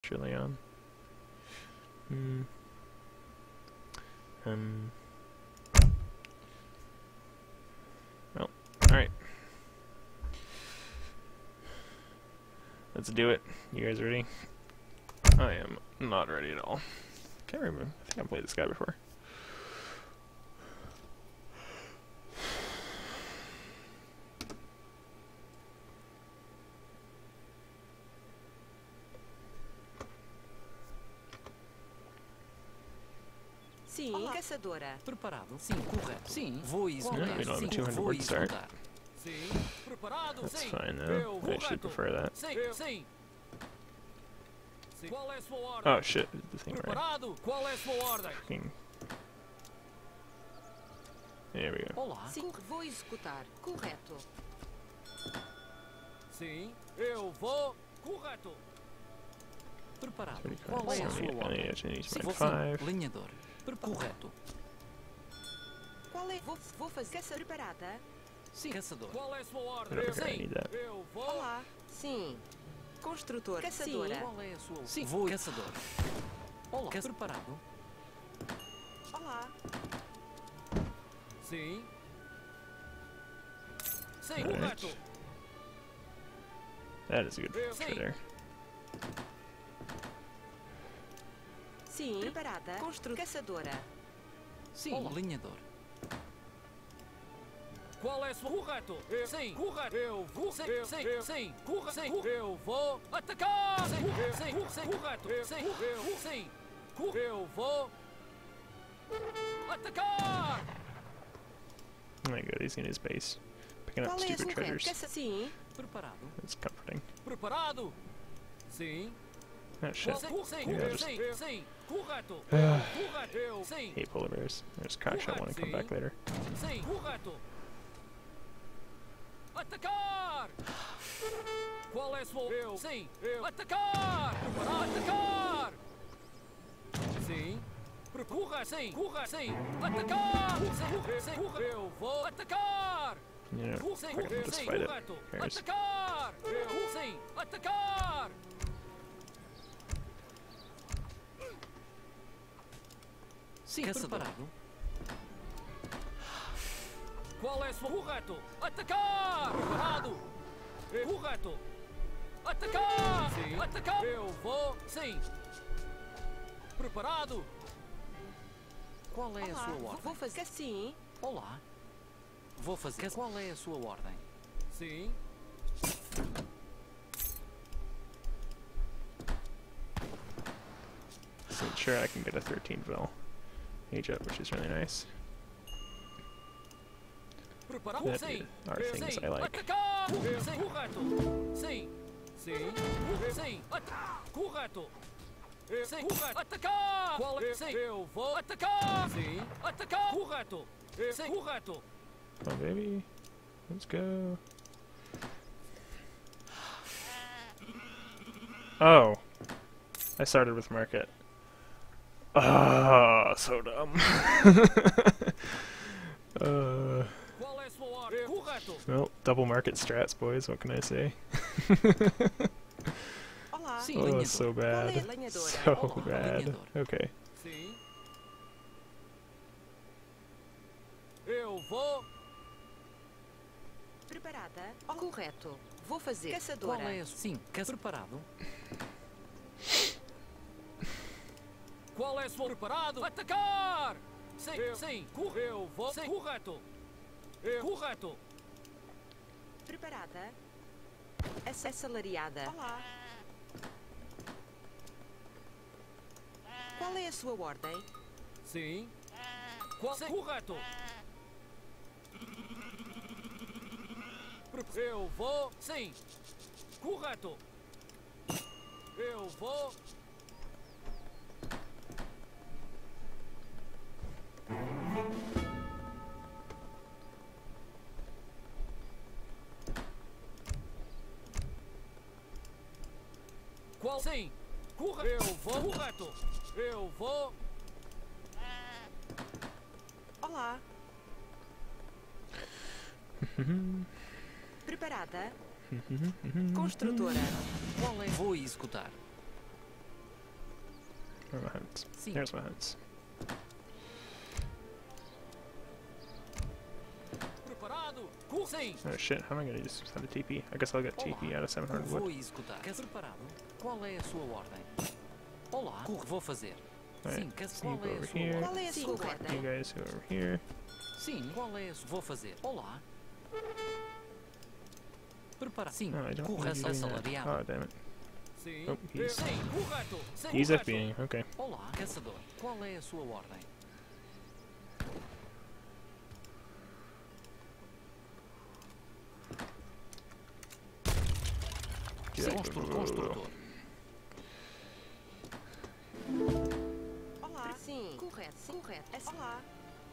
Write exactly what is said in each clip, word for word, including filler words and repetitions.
early on. Hmm. Um. Well, alright. Let's do it. You guys ready? I am not ready at all. Can't remember. I think I've played this guy before. Sim, olá. Caçadora. Preparado? Sim, correto. Sim, vou executar. Yeah, we don't have a two hundred word start. That's fine though. I actually prefer that. Oh shit, is the thing right? Fucking. There we go. Olá. Sim, vou executar. Correto. Sim, eu vou. Correto. Preparado. Qual é a sua ordem? Sim, vou five. Linhador. Correto. Qual é? Vou, vou fazer caça preparada. Sim, caçador. Qual é a sua ordem? Sim. Eu vou. Olá. Sim. Construtor. Caçadora. Sim. Qual é a sua ordem? Sim, vou. Caçador. Olá. Caça preparado. Olá. Sim. Sim, right. correto. That is a good picture there. Sim. Preparada. Constru caçadora. Sim. Olá. Linhador. Qual é o seu correto? Sim, correto. Eu vou. Sim, sim, sim. Correto. Sim, eu vou atacar. Sim, sim, sim. Correto. Sim, eu sim. Eu vou atacar. Oh my god, he's in his base, picking up stupid treasures. Sim. Preparado. It's comforting. Preparado. Sim. Oh shit. Sim, Yeah, just sim, sim. Correto. uh, Correto. Sim. hate polar bears. I just crash out when I come back later. Sim, correto. Atacar! Qual é a sua... Eu. Sim. Eu. Atacar! Atacar! Sim. Corra, sim. Corra, sim. Atacar! Sim. Sim. Corra. Eu vou atacar! You know, Sim. I can just fight it. Correto. Cares. Atacar! Eu. Sim. Atacar! Sim, preparado. Qual é o seu correto? Atacar! Preparado! Correto! Atacar! Sim. Atacar! Eu vou... Sim! Preparado! Qual é Olá. a sua ordem? Vou fazer sim. Olá! Vou fazer... Qual é a sua ordem? Sim! So sure I can get a thirteen vel age up, which is really nice. That are things I like. Atacar! Sim, correto! Sim! Sim! Sim! Correto! Sim! Correto! Atacar! Qual é? Sim! Eu vou atacar! Sim! Atacar! Correto! Sim! Correto! Oh baby, let's go. Oh, I started with market. Ah, oh, so dumb. uh. Well, double market strats, boys. What can I say? Olá. Oh, so bad. So bad. Okay. Eu vou. Preparada? Correto. Vou fazer. Caçadora. Qual é? Sim, caça preparado. Qual é o preparado? Atacar! Sim, sim. Eu vou. Sim, correto. Correto. Preparada? Assalariada. Olá. Qual é a sua ordem? Sim. Qual? Sim. Correto. Eu vou. Sim. Correto. Eu vou. Qual? Sim. Correto. Eu vou. Correto. Eu vou. Olá. Preparada? Construtora. Qual é? Vou executar. Where are my hunts? Sim. There's my hunts. Preparado? Cor- Sim. Oh shit, how am I gonna just have a T P? I guess I'll get T P out of seven hundred Vou wood. executar. Quer preparado? Qual é a sua ordem? Olá. Cor- Vou fazer. Alright, Sim. Quer so qual you go é a over sua here. ordem? Qual é a Sim, sua correto. ordem? You guys go over here. Sim. Qual é a sua... Vou fazer. Olá. Preparado. Sim. Oh, I don't need Correto. you doing that. Assalariado. Oh, damn it. Sim. Oh, he's- Sim. Correto. Sim. He's correto. FBing, okay. Olá. Caçador. Qual é a sua ordem? Do that. Construtor. Construtor. Olá. Sim. Correto. Correto. É sim. Olá.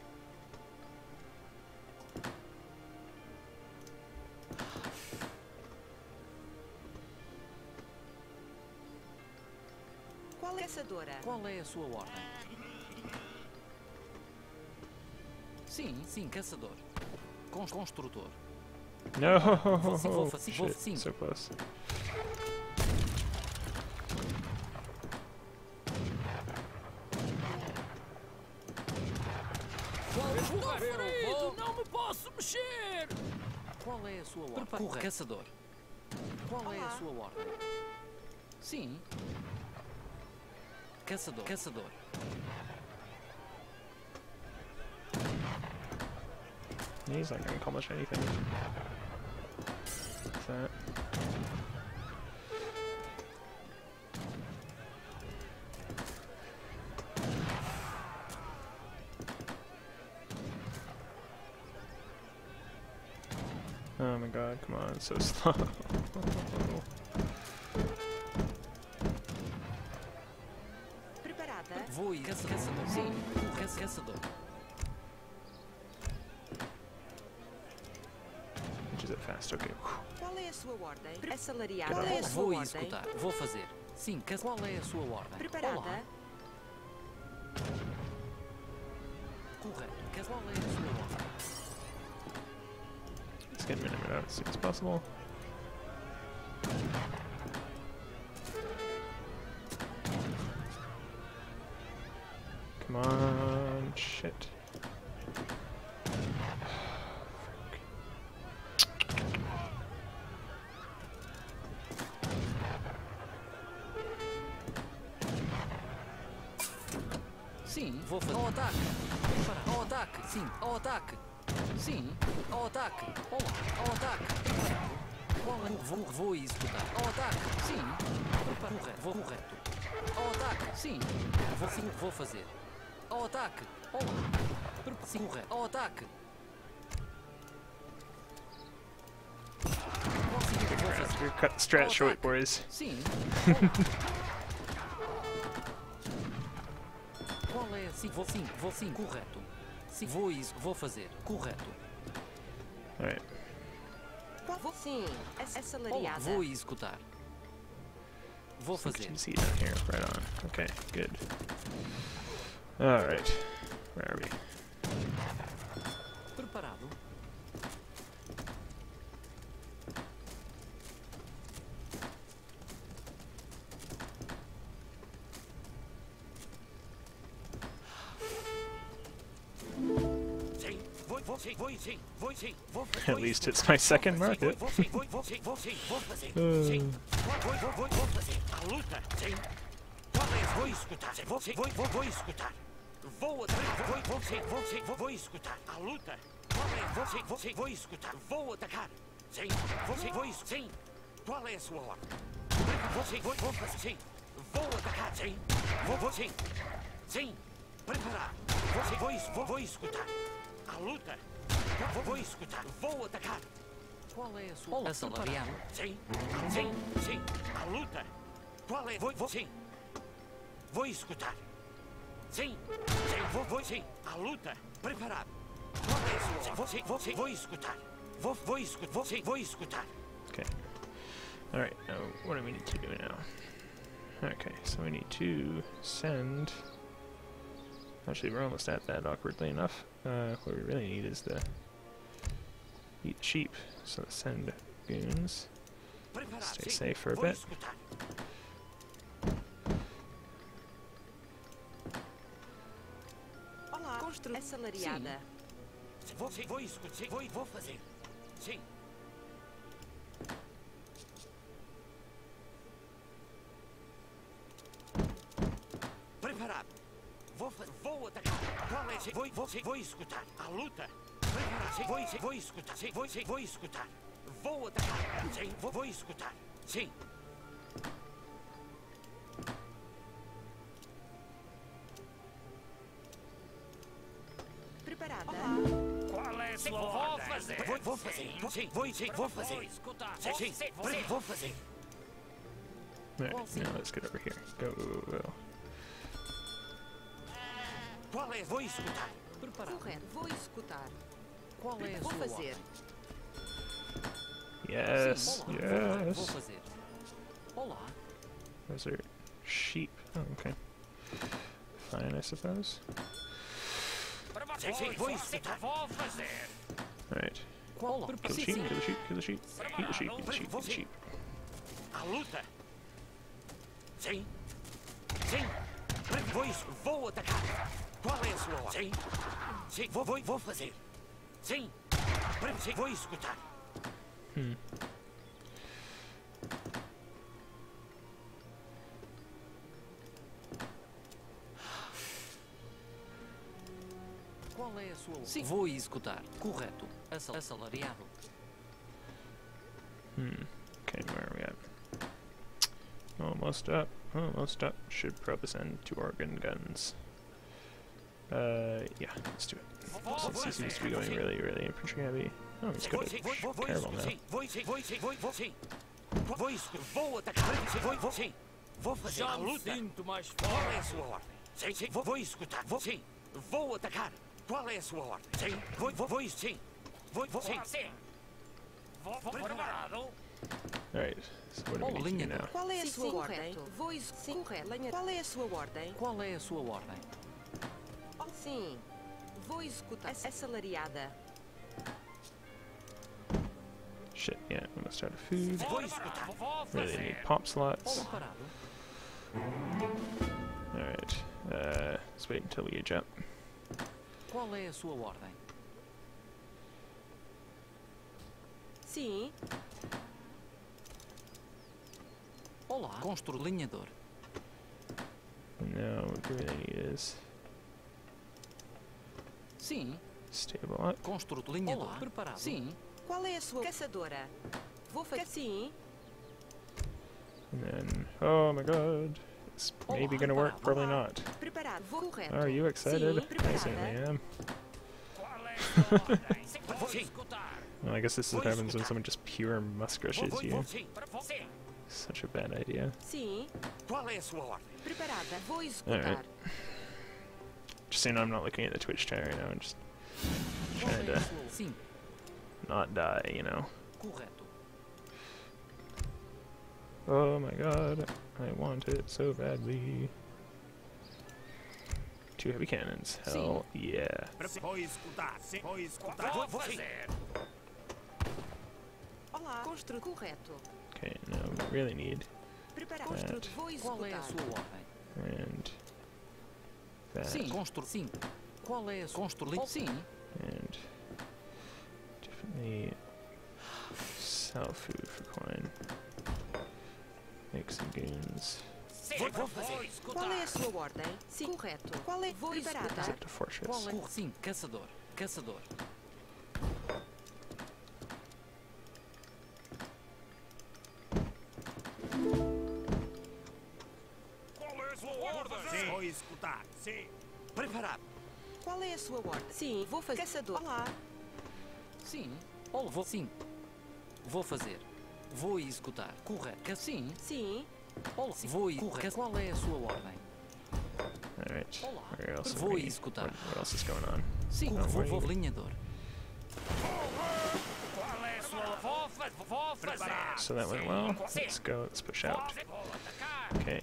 Qual é a caçadora? Qual é a sua ordem? Sim, sim, caçador. Cons construtor. No! Vou sim, vou fa- sim, vou Shit, sim. so close. Estou ferido! Não me posso mexer! Qual é a sua ordem? Correto. Caçador. Qual é a Olá. sua ordem? Sim. Caçador. Caçador. He's not gonna accomplish anything. What's that? Oh my god, come on, it's so slow. Preparada? Vou ir. Caça caçador. Sim. Caça caçador. Which is it fast? Okay. Qual é a sua ordem? Assalariada? Qual é a Olá. sua Vou ordem? executar. Vou fazer. Sim. Caça. Qual é a sua ordem? Preparada? Olá. Correto. Caça. Qual é a sua ordem? Let's get Minimum out as soon as possible. Come on, shit. Sim, vou fazer. Ao ataque. Para. Ao ataque. Sim. Ao ataque. Sim. Ao ataque. Olá. Ao ataque. Preparado. Qual é? Vou, vou executar. Ao ataque. Sim. Preparado. Correto. Vou correto. Ao ataque. Sim. Vou, sim. Vou fazer. Ao ataque. Olá. Prepa- Sim. Correto. Ao ataque. Consigo. Vou fazer. We're cut strat Ao short, ataque. boys. Sim. Olá. Qual é? Sim, vou sim, vou sim, correto. Sim, vou isso, vou fazer, correto. Alright. Qual? Vou sim. Ass- Olá, Assalariada? vou executar. Vou fazer. See down here, right on. Okay, good. Alright. Where are we? Preparado? Sim, vou, vou sim, vou sim, vou sim, vou At least it's my second market. Vou sim, vou, vou sim, vou sim, vou fazer. Uh. Sim, vou, vou, vou, vou fazer. A luta, sim. Qual é? Vou escutar. Sim, vou sim, vou, vou, vou escutar. Vou atacar. Vou, vou sim, vou sim, vou, vou escutar. A luta. Qual é? Vou sim, vou sim, vou escutar. Vou atacar. Sim, vou sim, vou isso. Sim. Qual é a sua ordem? Vou sim, vou, vou fazer. Sim. Vou atacar. Sim. Vou, vou sim. Sim. Preparar. Vou sim, vou isso, vou, vou escutar. A luta. Vou, vou escutar. Vou atacar. Qual é a sua... Olá, assalariado. Sim, sim, sim. A luta. Qual é? Vou, vou sim. Vou escutar. Sim, sim, vou, vou sim. A luta. Preparado. Qual é a sua? Sim, vou sim, vou sim, vou escutar. Vou, vou escutar, vou sim, vou escutar. Okay. Alright, now what do we need to do now? Okay, so we need to send... Actually, we're almost at that, awkwardly enough. Uh, what we really need is the... eat sheep. So let's send goons. Preparado. Stay Sim, safe for a vou bit. escutar. Constru assalariada. Sim. Vou, sim, vou escutar. Sim, vou, vou fazer. Sim. Preparado. Vou, vou atacar. Qual é? Sim, vou, vou, sim, vou escutar. A luta. Preparado. Sim, vou, sim, vou escutar. Sim, vou, sim, vou escutar. Vou atacar. Sim, vou, vou escutar. Sim. Preparada. Qual é a sua Vou ordem? fazer. Vou, vou fazer. Vou, sim, vou, sim, vou fazer. Vou escutar. Sim, sim. Sim, Vou, vou fazer. Alright, now let's get over here. Go, go, go. Qual é? Vou escutar. Preparado. Correto. Vou executar. Qual é a Vou sua fazer. ordem? Yes, Sim, olá. Vou yes. fazer. Olá. Those are sheep. Oh, okay. Fine, I suppose. Sim, sim, vou escutar. Vou fazer. Alright. Qual? Kill the Sim, sheep, sim. kill the sheep, kill the sheep. Eat the sheep, eat the sheep, eat the sheep. A luta. Sim. Sim. Vou, es- vou atacar. Qual é a sua ordem? Sim. Sim, vou, vou, vou fazer. Sim. Sim, vou escutar. Hmm. Qual é a sua ordem? Sim. Vou executar. Correto. Assal- Assalariado. Hmm. Okay, where are we at? Almost up. Almost up. Should probably send two organ guns. Uh, yeah, let's do it. Since he seems to be going really, really infantry heavy. Oh, he's Vou, good sim, at vou, vou, vou, caravel now. sim, vou, sim, vou, sim, vou, vou, sim. Vou, escu- vou atacar. Sim, vou, vou, sim. Vou fazer a Já me luta. sinto mais Qual é a forte. sua ordem? Sim, sim, vou, vou escutar. Vou, sim. Vou atacar. Qual é a sua ordem? Sim, vou, vou, vou, sim. Vou, vou, sim. Sim. Vou, vou preparado. Alright, so what do we Oh, need to do linha. now? Qual é a Sim, sua sim, ordem? correto. Vou executar. Correto. Lenha. Qual é a sua ordem? Qual é a sua ordem? Sim. Vou executar. Assalariada. Shit, yeah, I'm gonna start a food. Vou escutar. Vou Really need fazer. pop Oh, slots. preparado. Alright, uh, let's wait until we age up. Qual é a sua ordem? Sim. Olá. Constru linhador. And now what we really need is Sim. stable up. Constru linhador. Olá. Preparado. Sim. Qual é a sua caçadora? Vou fazer. Sim. And then, oh my god, it's maybe gonna work, probably not. Preparado. Vou correto. Are you excited? Sim, I preparada. certainly am. Qual é a sua ordem? Vou Sim. escutar. Well, I guess this is what happens when someone just pure musk Vou, rushes vou, you. vou, sim. Sim. Such a bad idea. Sim. Qual é a sua ordem? Preparada. Vou executar. Alright. Just so you know, I'm not looking at the Twitch chat right now. I'm just Qual trying é a to sua? Sim. not die, you know. Correto. Oh my god, I want it so badly. Two heavy cannons. Hell yeah. Vou escutar. Sim, vou escutar. Vou, vou, sim. Olá. Constru. Correto. Okay, now we really need Preparado. That. Constru. Vou Qual é a executar. sua ordem? and that Sim. Constru. Sim. Qual é a constru? li- Sim. and definitely sell food for coin. Make some goons. Vou, vou fazer. Qual é a sua ordem? Sim. Correto. Qual é? Vou executar. Set to fortress. Qual é? Sim. Caçador. Caçador. Qual é a sua ordem? Sim. Vou escutar. Sim. Preparado. Qual é a sua ordem? Sim. Vou fazer. Caçador. Olá. Sim. Ou vou. Sim. Vou fazer. Vou executar. Correto. Ca- Sim. Sim. Ou sim. Vou executar. Qual é a sua ordem? Alright. Olá. Where else, are Vou we- executar. what, what else is going on? Sim. Oh, Vou, wait. vou linhador. Qual é a sua Vou, vou fazer. So that went well. Let's go. Let's push out. Vou atacar. Okay.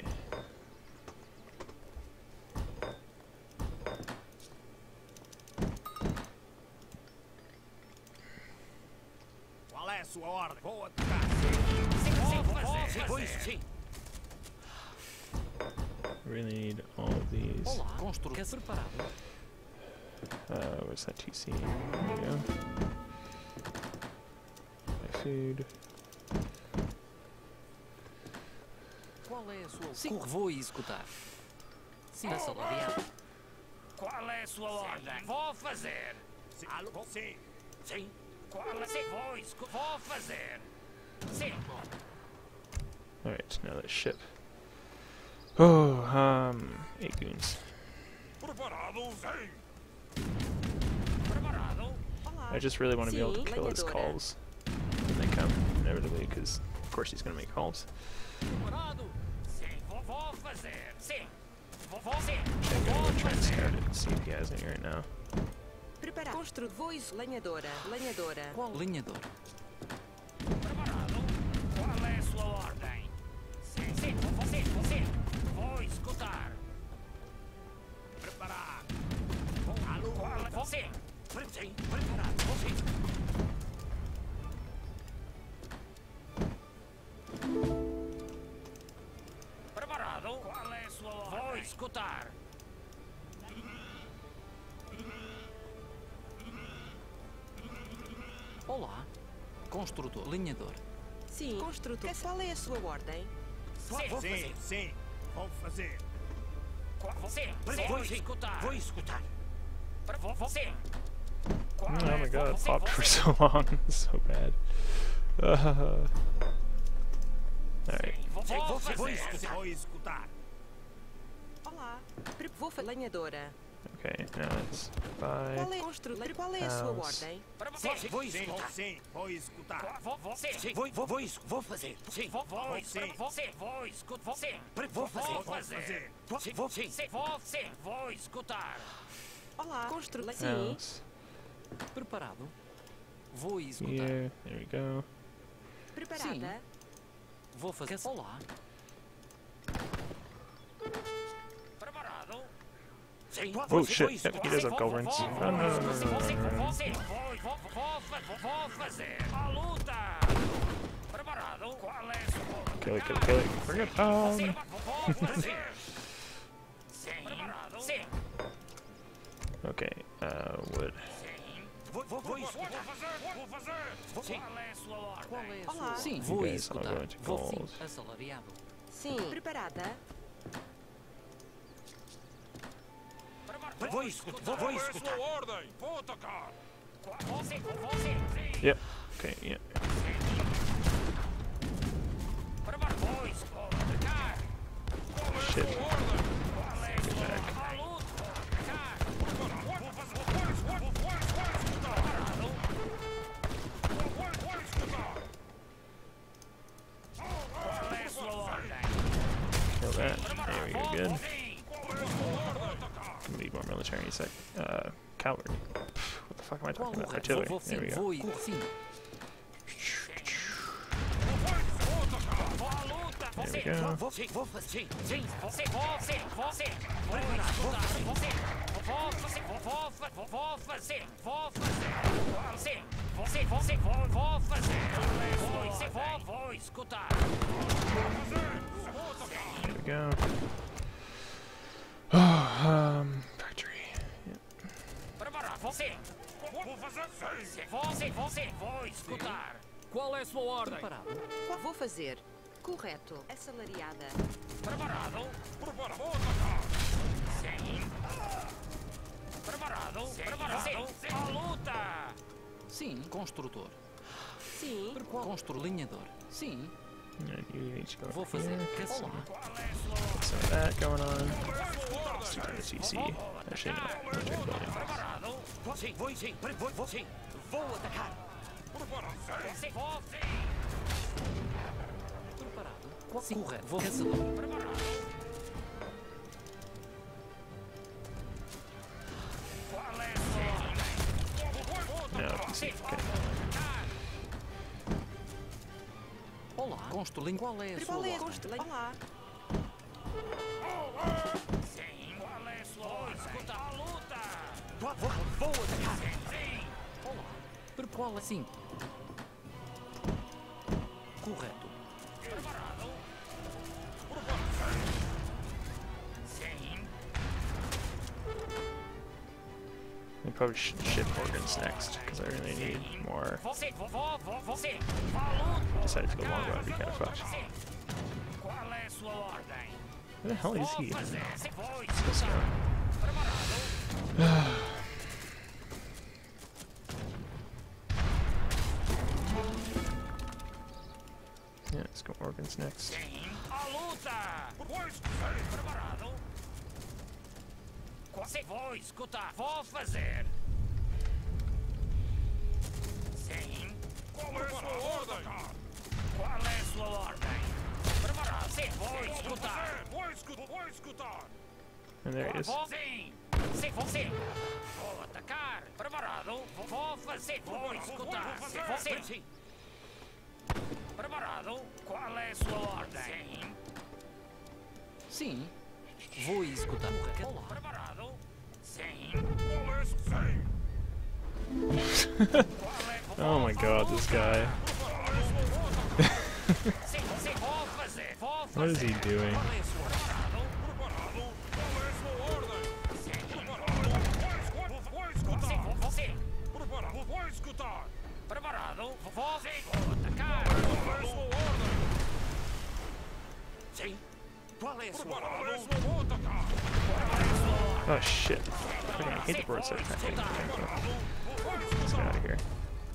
Qual é a sua ordem? Vou atacar. Sim, sim, vou fazer. Sim, vou, sim. Really need all of these. Olá. Constru. Caça preparado. Uh, where's that T C? There we go. My food. Qual é a sua... Sim, vou executar. Sim, assalariado. Qual é a sua ordem? Vou fazer. Sim. Alô? Sim. Sim. Qual é? Sim. Vou executar. Vou fazer. Sim. Alright, now the ship. Oh, um, eight goons. Preparado? Sim. Preparado? I just really want to be able to Sim, kill his lenhadora. calls when they come, inevitably, because of course he's going to make calls. Preparado? Sim. Vou, vou fazer. Sim. Vou, vou sim. I'm going to go try and scout it and see if he has any right now. Preparado. Constru... Voz. Lenhadora. Lenhadora. Qual lenhador? Preparado? Qual é a sua ordem? Sim, sim. Vou, vou sim. Vou sim. Vou escutar. Preparado. Vou, alô? Qual é? Vou sim. Pre- Sim. Preparado. Vou sim. Preparado? Qual é a sua ordem? Vou escutar. Olá. Construtor, lenhador. Sim. Construtor. Qual é a sua ordem? Sim, vou fazer. Sim, vou fazer. Qual, vou, sim, sim, vou escutar. Vou escutar. Vou, vou sim. Oh my god, it popped for so long. So bad. Uh, Alright. Vou, vou, vou escutar. Vou escutar. Olá. Pre... Vou fa... Lenhadora. Okay, now let's buy. Qual é, Constru... Qual é a sua House. ordem? Sim, vou escutar. Sim, vou escutar. Vou, vou, sim, sim, vou, vou, vou, es- vou fazer. Sim, vou, vou, sim, vou, sim, vou escutar. Vou, sim, vou fazer. Vou fazer. Vou, sim, vou, sim, sim, vou, sim, vou escutar. Olá. Constru... Sim. House. Preparado? Vou executar. Here, there we go. Preparada. Vou fazer... Olá. Preparado? Sim, Oh shit, yep, he does have culverins. Oh no, no, no, no, no, Vou, no, sim, no, vou, no. sim, vou, vou, vou, vou, vou fazer. A luta. Preparado? Qual é a sua? Kill it, kill it, kill it. Bring it down! Sim, vou fazer. Sim, preparado? Sim. Okay, uh, wood. Vou, vou, vou, escutar. Vou fazer, vou fazer. Sim. Qual é a sua ordem? Qual é a Olá. sua... Sim, You vou guys all executar. going to Vou sim, calls. assalariado. Sim. Preparada. Vou escutar, vou, vou escutar. ordem, vou atacar. Vou sim, vou sim, sim. Yep, okay, yeah. Preparado, vou escutar. Shit. Qual é a sua ordem? A luta, vou atacar. Vou fazer, vou, vou, vou, vou escutar. Preparado? Vou, vou, vou escutar. Qual é a sua ordem? Kill that. There we go, good. Sim. Qual é a sua ordem? Gonna be more military in a sec. Uh, cavalry. Pff, what the fuck am I Qual talking o about? resto? Artillery. Vou There sim, we go. vou ir. Sim. There we go. Vou sim, vou fazer. Sim, sim, vou sim, vou sim, vou sim. Vou escutar, vou sim. Vou fazer, vou, vou, vou, vou fazer, vou fazer. Sim, vou sim, vou sim, vou, vou fazer. Vou sim, vou, vou escutar. There we go. Oh, um, factory. Yep. Preparado, vou sim. Vou fazer, sim. Vou sim, vou sim, vou escutar. Qual é a sua ordem? Preparado. Vou fazer. Correto. Assalariada. Preparado? Preparado, vou atacar. Sim. Preparado? Preparado? Sim. A luta. Sim, construtor. Sim. Constru linhador. Sim, And you need to go vou over fazer. here. Quer Some, olá. Qual é a sua some of that going on. Let's do the T C. Actually, no. Military building. Preparado? Vou sim, vou sim, pre- vou, vou sim. Vou atacar. Preparado? Sim, vou sim. Preparado. Qual... Correto. Vou caçador. Preparado? Qual é a sua ordem? No, T C. Okay. Olá. Constru linha. Qual é a sua Qual é a ordem? constru... Olá. Sim, qual é a sua ordem? Vou escutar a luta. Vou, vou, vou atacar. Sim, sim. Olá. Per- Qual é... Sim. Correto. Preparado? Sim. probably should ship organs next, because I really need more. Você, vovó, você. Falou. Decided to go longbow, it'd be kind of fucked. Qual é a sua ordem? Where the hell is he? Vou fazer. Se vou This guy. escutar. Preparado? Yeah, let's go organs next. Sim. A luta. Vou escutar. Preparado? Se vou escutar. Vou fazer. Sim. Qual é a sua ordem? Qual é a sua ordem? Preparado? Se vou escutar. Vou escutar. Vou escutar. And there he is. Sim. Se você. Vou atacar. Preparado? Vou fazer. Vou escutar. Se você. Preparado? Qual é a sua ordem? Sim. Vou escutar. Olá. Preparado? Sim. Qual é? Sim. Qual é? Oh my god, this guy. Se você vou fazer. Vou fazer. What is he doing? Qual é a sua ordem? Preparado? Qual é a sua ordem? Sim. Preparado? Vou escutar. Sim, vou você. Preparado? Vou escutar. Preparado? Vou atacar. Qual é a sua ordem? Sim. Qual é a sua Preparado? ordem? Vou atacar. Qual é a sua ordem? Oh shit. Freaking I hate the bird search. I hate it. Let's get out of here.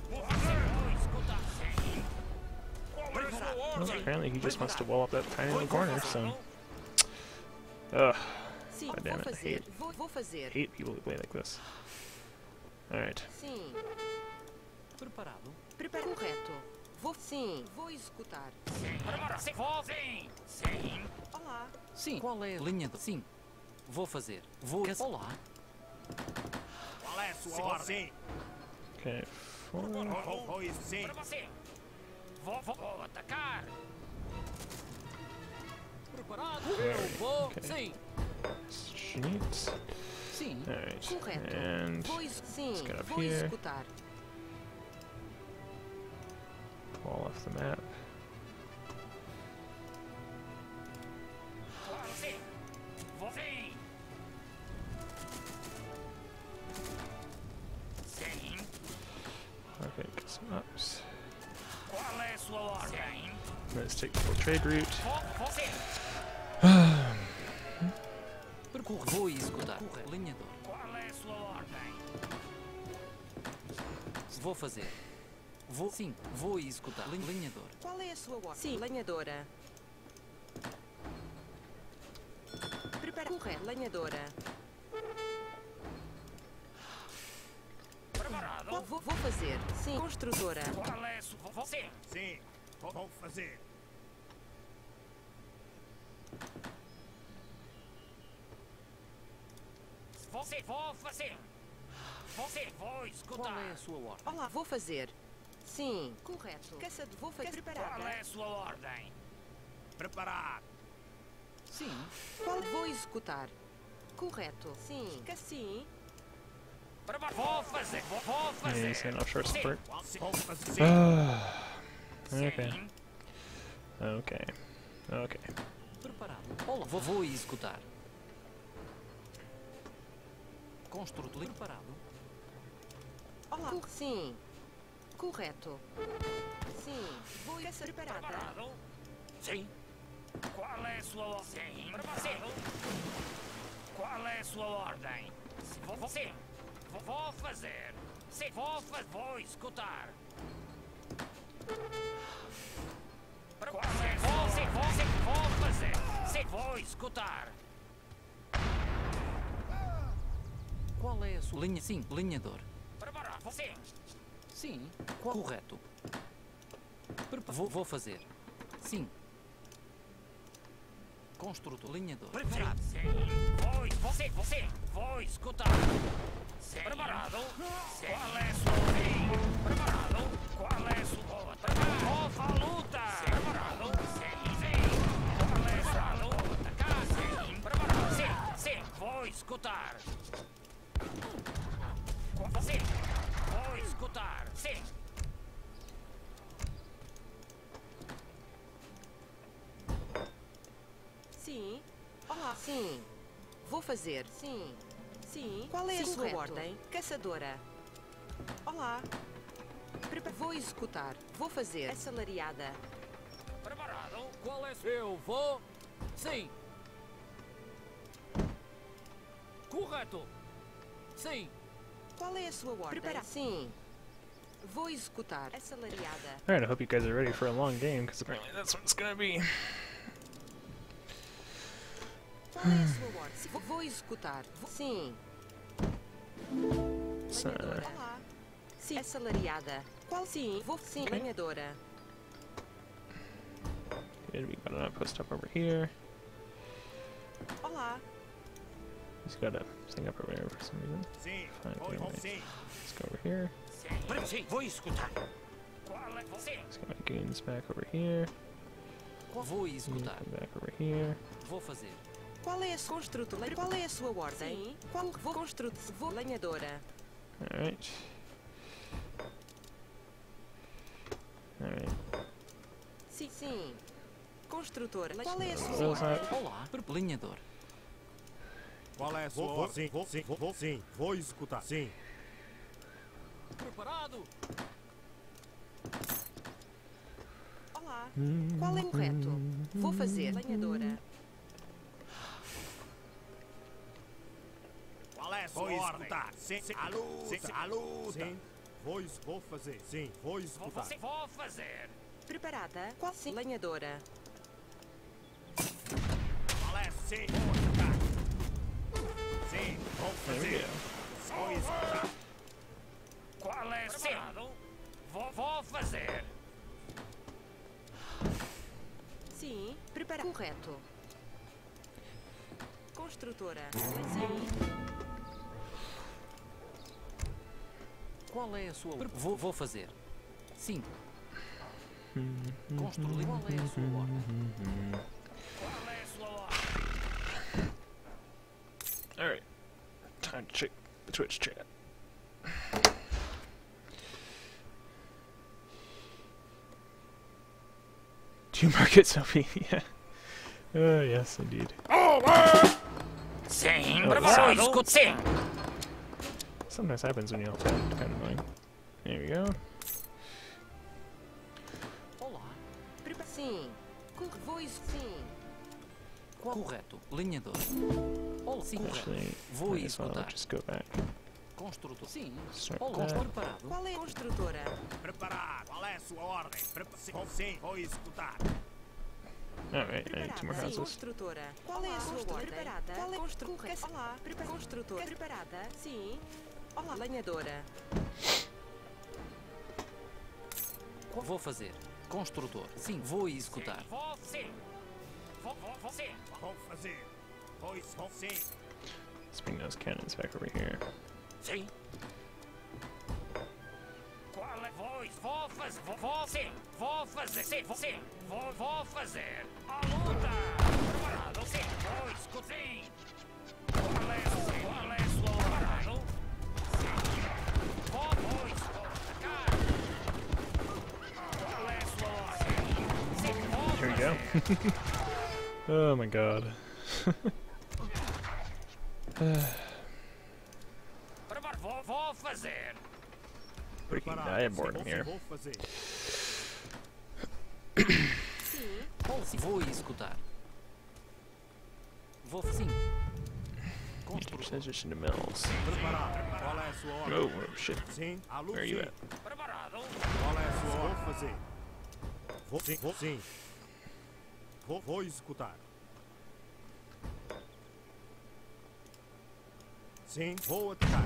Well, apparently he just wants to wall up that tiny little corner, so. Ugh. Sim, God vou damn it, I fazer. hate, Vou, vou fazer. hate people who play like this. Alright. Sim. Preparado? Prepara correto. Vou sim. Vou executar. Preparado? Sim. Vou. Sim. Sim. Olá. Sim. Qual é a linha do... Sim. Vou fazer. Vou... Olá. Qual é a sua ordem? Okay, four. Vou, sim. Para você. Vou, vou, vou atacar. Preparado? There Eu we- vou... okay. Sim. Sheets. Sim. Alright. Correto. And Vou ex- sim. let's get up Vou here. executar. wall off the map. Sim. Vou, sim. Sim. Okay, get some ups. Qual é a sua ordem? Let's take the full trade route. Vou, vou, sim. Percorre. Vou executar. Linha de ordem. Qual é a sua ordem? Vou fazer. Vou... Sim. Vou executar. Lin- Linha de ordem. Qual é a sua ordem? Sim. Lenhadora. Prepara. Correto. Lenhadora. Preparado? Vou, vou, vou fazer. Sim. Construtora. Qual é a sua... Vou, sim. Sim, vou vou fazer. Você, vou fazer. Você, vou escutar. Qual é a sua ordem? Olá. Vou fazer. Sim. Correto. Caça de vou fazer. Qual Preparada. é a sua ordem? Preparado. Sim. Qual vou executar? Correto. Sim. Que sim. Prepara- Vou fazer. Vou, vou Yeah, fazer. he's an offshore Sim. support. Vou fazer. Ah, Sim. okay. Okay. Okay. Preparado. Olá. Vou, vou executar. Construtor. Preparado. Olá. Cor- sim. Correto. Sim. Vou caça preparada. Preparado? Sim. Qual é a sua ordem? Preparado? Qual é a sua ordem? Se vou, você. Vou, vou fazer. Se vou, fa- vou escutar. Qual é? Vou, se vou, se vou fazer. Se vou escutar. Qual é a sua... Linha... Sim. Linhador. Preparado? Você. Sim. Qual... Correto. Prepa- Vou, vou fazer. Sim. Construtor. Linhador. Preparado? Sim. Vou, você, você. Vou escutar. Sim. Preparado? Sim. Qual é a sua ordem? Preparado? Qual é a sua ordem? Preparado? Vou à luta. Sim. Preparado? Sim. Sim. Qual é a sua luta? Atacar? Sim. Preparado? Sim. Sim. Vou escutar. Qual- Você. Vou escutar. Sim. Sim. Olá. Sim. Vou fazer. Sim. Sim. Qual é a Sim, sua correto. ordem? Caçadora. Olá. Prepa- vou executar. Vou fazer. Assalariada. Preparado? Qual é? Eu vou. Sim. Correto. Sim. Qual é a sua ordem? Preparar. Sim. Vou executar. Assalariada. Alright, I hope you guys are ready for a long game, because apparently that's what it's gonna be. Qual é a sua ordem? Sim. Vou, vou executar. Vou- Sim. So, Lenhadora. Olá. Sim. Assalariada. Qual? Sim. Vou. Sim. Okay. Lenhadora. good, we got an outpost up over here. Olá. He's got a thing up over there for some reason. Sim. Fine, Vou, anyway. sim. Let's go over here. Pre- Sim, vou escutar. Qual é você? Let's get my goons back over here. Vou You executar. come back over here. Vou fazer. Qual é a sua construto? Le- Qual é a sua ordem? Sim. Qual? Vou construto. Vou. Lenhadora. Alright. Alright. Sim. Sim. Construtora. Qual é a sua Those ordem? up. Olá, linhador. Qual é a sua ordem? Sim, vou, sim, vou, sim. Vou executar. Sim. Preparado? Olá. Qual é o correto? Vou fazer. Lenhadora. Qual é a sua Vou ordem? escutar. Sim, sim. A luta. Sim, a luta. Sim. Vou, es- vou fazer. Sim, vou Vou, executar. você- vou fazer. Preparada? Qual? Sim. Lenhadora. Qual é? Sim, vou executar. Sim, vou There we fazer. go. Vou executar. Qual é? Preparado? Vou, vou fazer. Sim. Prepara. Correto. Construtora. Sim. Qual é a sua ordem? Vou, vou fazer. Sim. Construir. Qual é a sua ordem? Qual é a sua ordem? Alright. Time to check the Twitch chat. Two markets, Sophie. Yeah. Oh, yes, indeed. Sim. Oh, Preparado? Escuta. Sim. Sometimes happens when you don't have kind of annoying. There we go. Olá. Prepa- Sim. Cor- Vou ex- Sim. Correto. Linhador. Olá. Sim, correto. Actually, Vou I guess I'll executar. just go back. Construtor. Sim. Start Olá. that. Preparado. Qual é a construtora? Preparar. Qual é a sua ordem? Prepa- sim, vou, sim, vou executar. Alright, I need two more Sim. houses. Construtora. Qual é a sua ordem? Preparada. Qual é construtora? Olá. Prepa- Construtora. Preparada. Sim. Olá. Lenhadora. Vou fazer. Construtor. Sim. Vou executar. Vou, sim. Vou, vou, vou, sim. Vou fazer. Vou, ex- vou, sim. Let's bring those cannons back over here. Sim, Qual é? Vou, vou fazer. Vou, vou, sim. Vou fazer. Sim, vou, sim. Vou, vou fazer. A luta. Preparado? Sim. Vou escutar. Sim. Qual é? Sim. Qual é a sua ordem? Preparado? Sim. Vou, vou escutar. Qual é a sua ordem? Sim. Vou Here we fazer. go. Oh my god. Prepara- Vou, vou fazer. Freaking Preparar. die Sim, board vou, him sim, here. vou fazer. Sim. Olá. Sim. Vou executar. Vou. Sim. Need to Construtor. transition to mills. Preparar. Qual é a sua ordem? Oh, oh shit. Sim, a luta. Where are you sim. at? Preparado? Qual é a sua ordem? Vou fazer. Vou, sim, vou, sim. Vou, vou executar. Sim, vou atacar.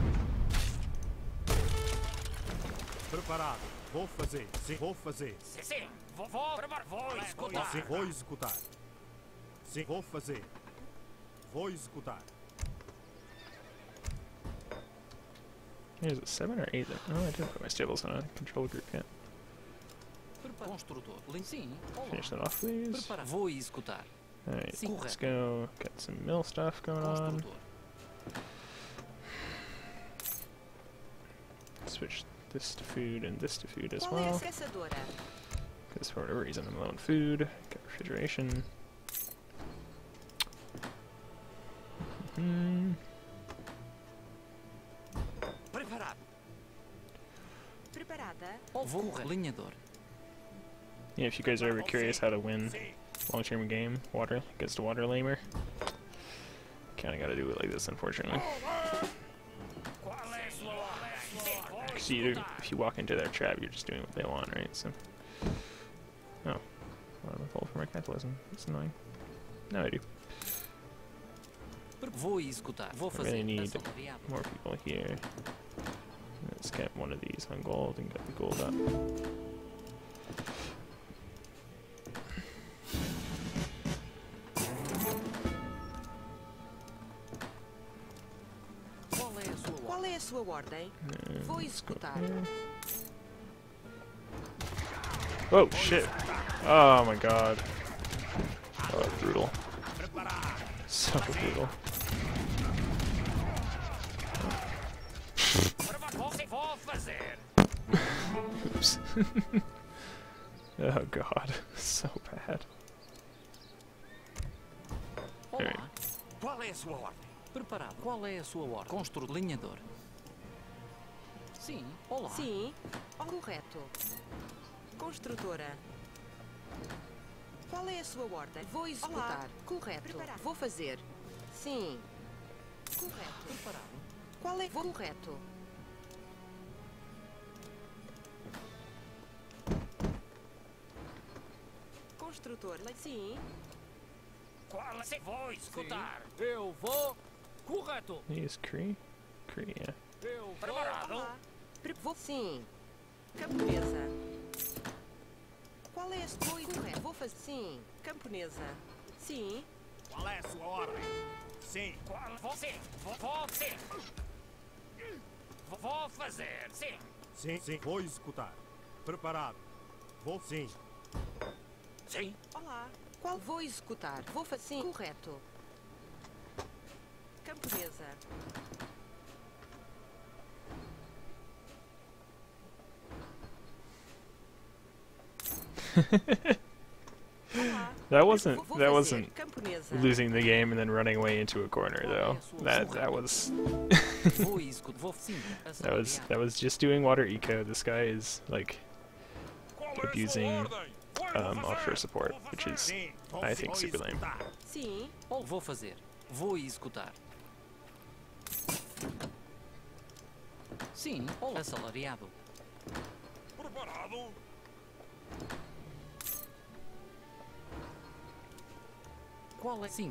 Preparado. Vou fazer. Sim, vou fazer. Sim, sim. Vou, vou, preparar. Vou Vou, escutar. sim, vou executar. Sim, vou fazer. Vou executar. Is it seven or eight? Oh, I didn't put my stables on a control group yet. Prepara. Construtor. Lin- Sim. Olá. Finish that off, please. Prepara. Vou executar. Alright, Sim, let's correto. go get some mill stuff going on. Construtor. Switch this to food and this to food as Qual é a well. caçadora? Because for whatever reason I'm low on food. Got refrigeration. Hmm. Preparada. Vou correr. Linhador. Yeah, if you guys are ever curious how to win long-term game, water against a water lamer, kind of got to do it like this, unfortunately. Because you, if you walk into their trap, you're just doing what they want, right? So, oh, I don't fall for my capitalism. That's annoying. No, I do. Vou executar. Vou I fazer. really need Assalariado. more people here. Let's get one of these on gold and get the gold up. Qual é a sua Qual é a sua ordem? And Vou let's go executar. here. Oh shit! Oh my god. Oh, brutal. So brutal. Oops. Oh god. So bad. Olá. Alright. Qual é a sua ordem? Preparado. Qual é a sua ordem? Constru linhador. Sim. Olá. Sim. Correto. Construtora. Qual é a sua ordem? Vou executar. Correto. Preparado. Vou fazer. Sim. Correto. Preparado. Qual é? Vou correto. Construtor. Sim. Qual é? Vou escutar. Sim. Eu vou. Correto. Use Cree? Cree, yeah. Eu vou. Preparado? Olá. Pre- Vou. Sim. Camponesa. Qual é a sua? Vou correto. Vou fazer. Sim. Camponesa. Sim. Qual é a sua ordem? Sim. Qual? Você. Vou, vou, sim. Vou, vou fazer. Sim. Sim, sim. Vou executar. Preparado. Vou sim. Sim. Olá. Qual? Vou executar. Vou fazer. Sim. Correto. Camponesa. Olá. That wasn't Vou- vou that fazer. wasn't Camponesa. losing the game and then running away into a corner though. That that was Vou executar. Vou sim. that was Assalariado. that was just doing water eco. This guy is like abusing um, offshore support, which is Sim. Vou I sim. think Vou super lame. executar. Sim. Ou vou fazer. Vou executar. Sim. Olá. Assalariado. Preparado. Qual é? Sim.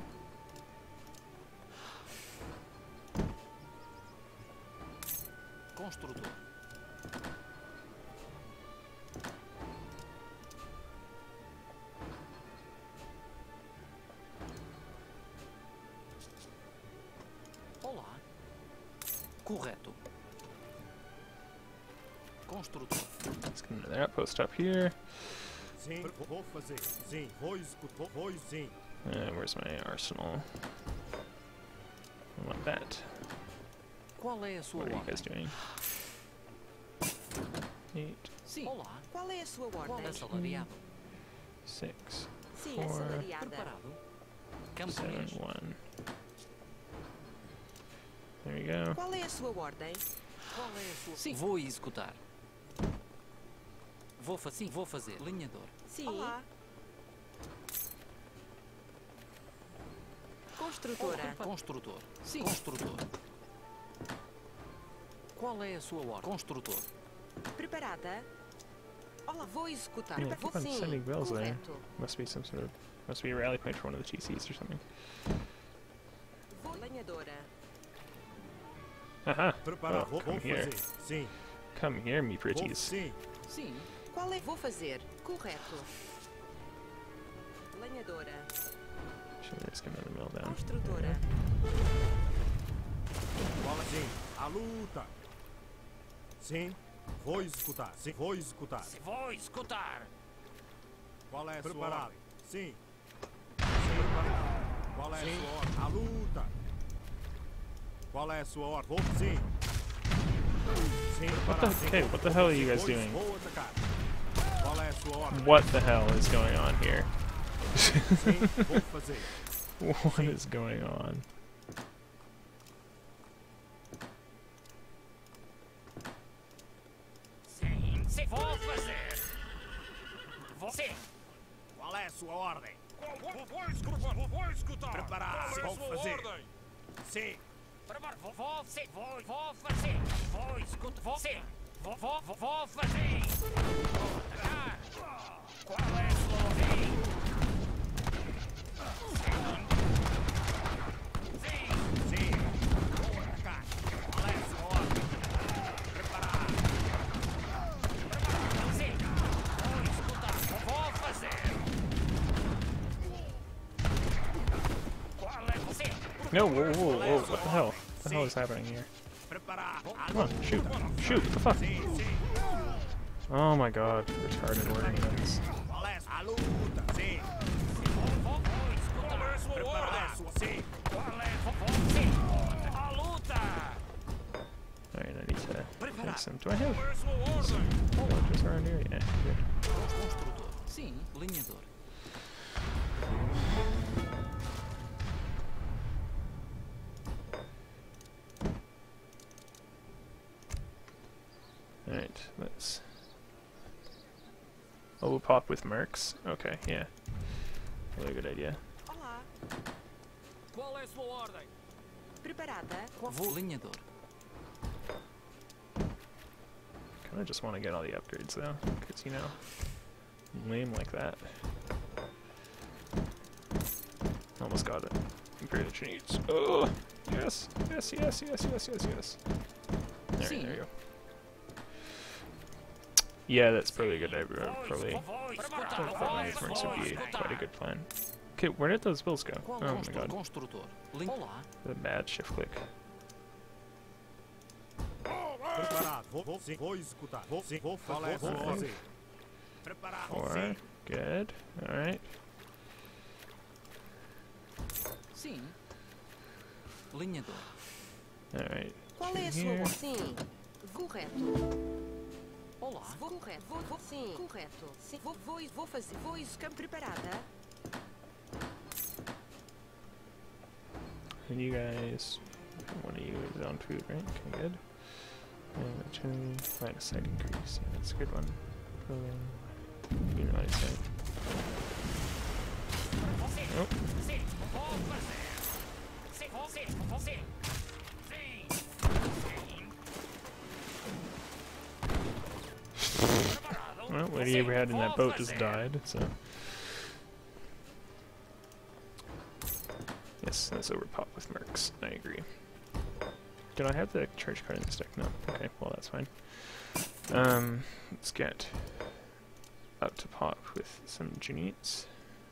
Construtor. Olá. Correto. Construtor. Let's get another outpost up here. Sim. Vou- Vou fazer. Sim. Vou executar. Vou, vou sim. Uh, where's my arsenal? I want that. Qual é a sua What are you ordem? guys doing? Eight, Sim. Olá. Qual é a sua Qual ordem? assalariado? six, Sim, Four. assalariada. Preparado. seven, Camponês. one. There you go. Qual é a sua ordem? Qual é a sua? Sim. Vou executar. Vou fa sim, vou fazer. Linhador. Sim. Olá. Construtora. Construtor. Sim. Construtor. Qual é a sua ordem? Construtor. Preparada. Olá. Vou executar. Yeah, Vou keep on sim. sending bills there. Correto. Must be some sort of must be a rally point for one of the T Cs or something. Vou lenhadora. Haha. Preparado. Oh, Vou, come vou here. fazer. Sim. Come here, me Vou pretties. sim. Sim. Qual é? Vou fazer. Correto. Lenhadora. Should I just get another mill down? Construtora. Qual é? Sim. A luta. Sim. Vou executar. Sim. Vou executar. Vou escutar. Qual é a sua ordem? Sim. Sim. Qual é a sua ordem? A luta. Qual é a sua ordem? Vou sim. Sim. What Para. the- Sim. okay, Vou- what the hell are you vou- guys vou- doing? Vou atacar. Qual é a sua ordem? What the hell is going on here? Sim. Vou fazer. What is going on? Sim. escutar. Vou escutar. Preparar. Vou fazer. Sim. Prepara. Vou, vou, sim. Vou, vou fazer. Vou escutar. Vou, sim. Vou, vou, vou, vou fazer. Vou atacar. Qual é a sua ordem? Sim. Sim. Vou atacar. Qual é a sua ordem? Preparar. Prepara. Sim. Vou escutar. Vou, vou fazer. Qual é você? No, whoa, whoa, whoa, what the hell? What the hell is happening here? Preparar. Come on, shoot. Shoot, what the fuck? Sim, sim. Oh my god, retarded wording this. Qual é a luta? Sim. Vou, vou, vou escutar. Preparar. Sim. Qual é? Vou, vou, sim. A luta. Alright, I need to make some. Do I have some Ordem. soldiers around here? Yeah, good. Construtor. Sim, linhador. Alright, let's. Oh, we'll pop with mercs. Okay, yeah. Really good idea. Olá. Qual é a sua ordem? Preparada? Vou linhador. Kinda just want to get all the upgrades though, because you know, lame like that. Almost got it. Upgrade that she needs. Oh, yes, yes, yes, yes, yes, yes, yes. There, there you go. Yeah, that's probably a good idea. Probably, probably these mercs would be quite a good plan. Okay, where did those bills go? Qual Oh my constru- god, construtor? Lin Olá. the bad shift click. Preparado. Vou, vou, sim. Vou escutar. Vou, sim. Vou falar. Vou fazer. Preparar. Four, good. All right. Sim. Linhador. All right. Qual é a Two sua here. ordem? Sim. Correto. Olá. Vou correto. Vou, vou, sim. Correto. Sim. Vou, vou, vou fazer. Vou isso. Campo preparada? And you guys, one of you is on food, right? Okay, good. And two, find a side increase. Yeah, that's a good one. Um, you know, I said. Oh, Sim. Vou fazer. Sim. Vou, sim. Vou, sim. Sim. Sim. Preparado. well, what you ever had in that boat just died, so. Yes, that's over pop with mercs. I agree. Did I have the charge card in this deck? No. Okay, well that's fine. Um, let's get up to pop with some Junites.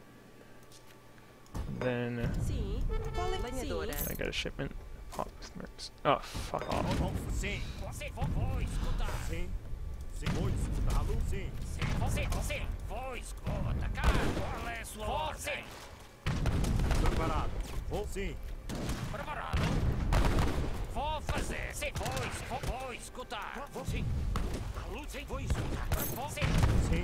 Then Sim. Qual é? Lenhadora. I got a shipment. Pop with mercs. Oh, fuck off. Vou, sim. Você, vou, vou escutar. Sim. Sim. Vou escutá-lo. Sim. Sim. Você, você. Vou es- vou atacar. Qual é a sua ordem? Preparado. Vou, sim. Preparado. Vou fazer. Sim. Vou, es- vou, vou escutar. Vou, sim. A luta, sim. Vou escutar. Vou, sim. Sim.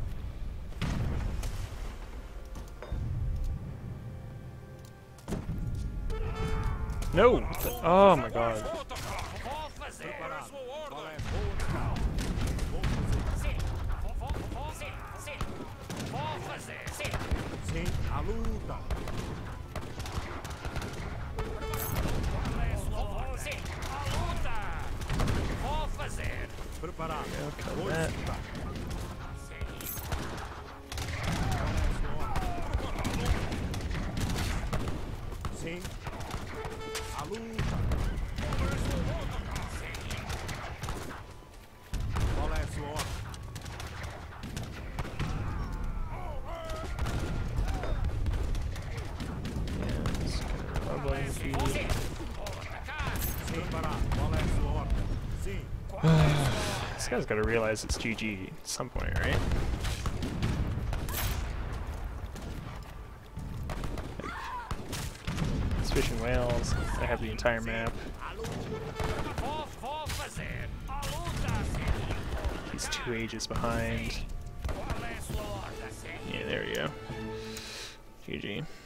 No! Oh my god. Vou fazer. Preparado. Qual é? Vou atacar. Vou fazer. Sim. Vou, vou, vou, sim. Sim. Vou fazer. Sim. Sim. A luta. Qual é a sua ordem? Sim. A luta. Vou fazer. Preparado. There we go, kill Vou that. escutar. Sim. Sim. A luta. Qual é a sua ordem? Yeah, just gonna leveling feed. Sim. Vou atacar. Sim. Preparado. Qual é a sua ordem? Sim. This guy's gotta realize it's G G at some point, right? Like, it's fishing whales. I have the entire map. Vou, vou fazer. A luta. Sim. He's two ages behind. Qual é a sua ordem? Sim. Yeah, there we go. G G.